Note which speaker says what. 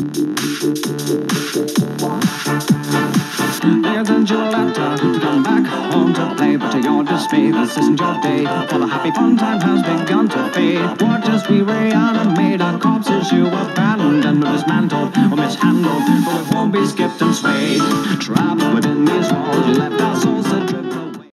Speaker 1: They sent you a letter to come back home to play, but to your dismay, this isn't your day. For the happy fun time has begun to fade. Watch we reanimate our corpses you abandoned, dismantled or mishandled, but we won't be skipped and swayed. Trapped within